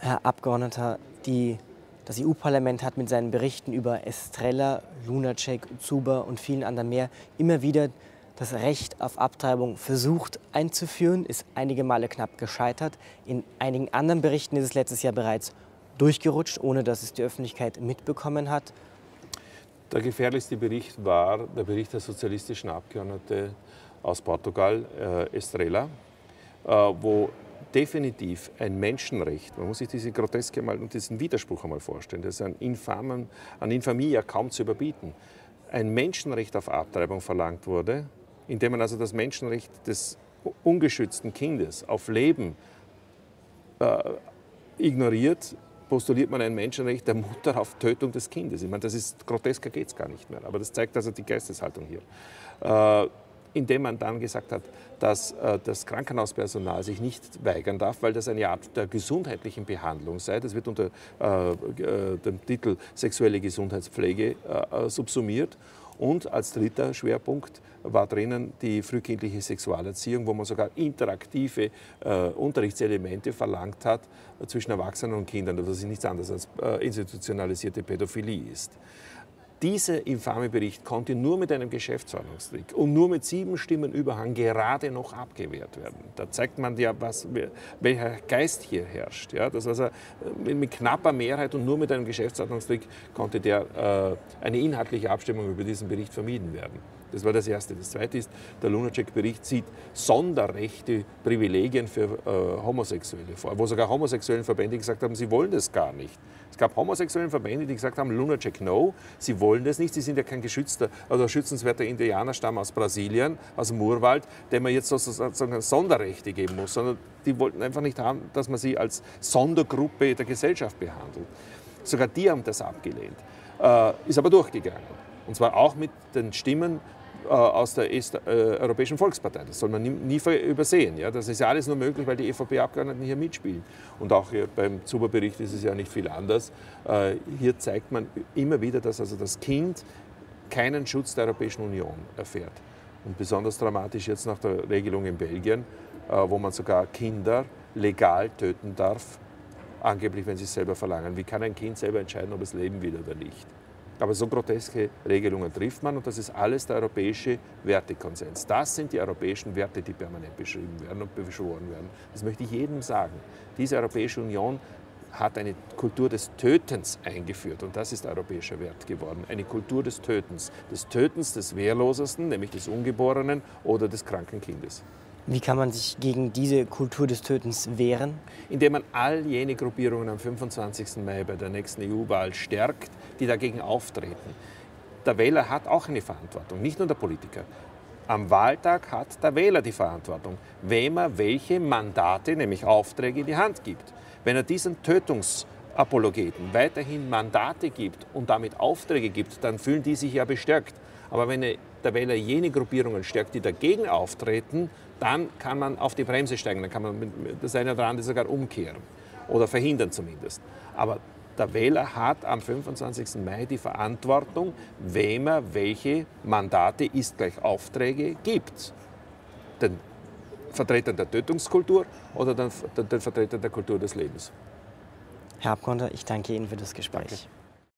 Herr Abgeordneter, das EU-Parlament hat mit seinen Berichten über Estrela, Lunacek, Zuber und vielen anderen mehr immer wieder das Recht auf Abtreibung versucht einzuführen, ist einige Male knapp gescheitert. In einigen anderen Berichten ist es letztes Jahr bereits durchgerutscht, ohne dass es die Öffentlichkeit mitbekommen hat. Der gefährlichste Bericht war der Bericht der sozialistischen Abgeordneten aus Portugal, Estrela, wo definitiv ein Menschenrecht, man muss sich diese Groteske mal und diesen Widerspruch einmal vorstellen, das ist an Infamie ja kaum zu überbieten, ein Menschenrecht auf Abtreibung verlangt wurde, indem man also das Menschenrecht des ungeschützten Kindes auf Leben ignoriert, postuliert man ein Menschenrecht der Mutter auf Tötung des Kindes. Ich meine, das ist grotesker, geht es gar nicht mehr. Aber das zeigt also die Geisteshaltung hier. Indem man dann gesagt hat, dass das Krankenhauspersonal sich nicht weigern darf, weil das eine Art der gesundheitlichen Behandlung sei. Das wird unter dem Titel sexuelle Gesundheitspflege subsumiert. Und als dritter Schwerpunkt war drinnen die frühkindliche Sexualerziehung, wo man sogar interaktive Unterrichtselemente verlangt hat zwischen Erwachsenen und Kindern, was nichts anderes als institutionalisierte Pädophilie ist. Dieser infame Bericht konnte nur mit einem Geschäftsordnungstrick und nur mit 7 Stimmen Überhang gerade noch abgewehrt werden. Da zeigt man ja, welcher Geist hier herrscht. Ja, das also mit knapper Mehrheit und nur mit einem Geschäftsordnungstrick konnte eine inhaltliche Abstimmung über diesen Bericht vermieden werden. Das war das Erste. Das Zweite ist, der Lunacek-Bericht sieht Sonderrechte, Privilegien für Homosexuelle vor, wo sogar homosexuellen Verbände gesagt haben, sie wollen das gar nicht. Es gab homosexuellen Verbände, die gesagt haben, Lunacek no, sie wollen das nicht, sie sind ja kein geschützter oder schützenswerter Indianerstamm aus Brasilien, aus dem Urwald, dem man jetzt sozusagen Sonderrechte geben muss, sondern die wollten einfach nicht haben, dass man sie als Sondergruppe der Gesellschaft behandelt. Sogar die haben das abgelehnt. Ist aber durchgegangen. Und zwar auch mit den Stimmen aus der Europäischen Volkspartei. Das soll man nie übersehen. Ja? Das ist ja alles nur möglich, weil die EVP-Abgeordneten hier mitspielen. Und auch hier beim Zuber-Bericht ist es ja nicht viel anders. Hier zeigt man immer wieder, dass also das Kind keinen Schutz der Europäischen Union erfährt. Und besonders dramatisch jetzt nach der Regelung in Belgien, wo man sogar Kinder legal töten darf, angeblich, wenn sie es selber verlangen. Wie kann ein Kind selber entscheiden, ob es leben will oder nicht? Aber so groteske Regelungen trifft man und das ist alles der europäische Wertekonsens. Das sind die europäischen Werte, die permanent beschrieben werden und beschworen werden. Das möchte ich jedem sagen. Diese Europäische Union hat eine Kultur des Tötens eingeführt und das ist europäischer Wert geworden. Eine Kultur des Tötens des Wehrlosesten, nämlich des Ungeborenen oder des kranken Kindes. Wie kann man sich gegen diese Kultur des Tötens wehren? Indem man all jene Gruppierungen am 25. Mai bei der nächsten EU-Wahl stärkt, die dagegen auftreten. Der Wähler hat auch eine Verantwortung, nicht nur der Politiker. Am Wahltag hat der Wähler die Verantwortung, wem er welche Mandate, nämlich Aufträge, in die Hand gibt. Wenn er diesen Tötungsapologeten weiterhin Mandate gibt und damit Aufträge gibt, dann fühlen die sich ja bestärkt. Aber wenn der Wähler jene Gruppierungen stärkt, die dagegen auftreten, dann kann man auf die Bremse steigen, dann kann man das eine oder andere sogar umkehren oder verhindern zumindest. Aber der Wähler hat am 25. Mai die Verantwortung, wem er welche Mandate ist gleich Aufträge gibt. Den Vertretern der Tötungskultur oder den Vertretern der Kultur des Lebens. Herr Abgeordneter, ich danke Ihnen für das Gespräch. Danke.